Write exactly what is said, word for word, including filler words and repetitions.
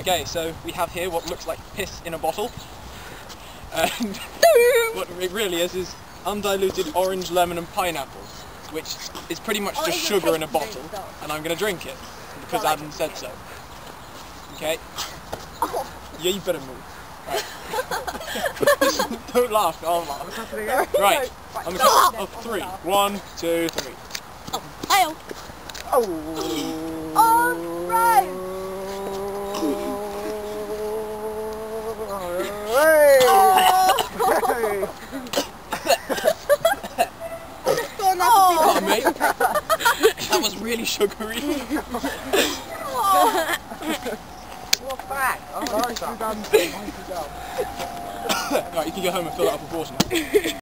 Okay, so we have here what looks like piss in a bottle. And what it really is is undiluted orange, lemon and pineapple, which is pretty much Oh, just it's a sugar in a tasty bottle, drink, though. and I'm going to drink it, because I like Adam it. said so. Okay? Yeah, you better move. Right. Don't laugh, I'll laugh. Right, I'm going to count of three. One, two, three. Oh, hey-oh. Oh! Oh, right. Oh, mate. That was really sugary. What back? Right, you can go home and fill it up with water now.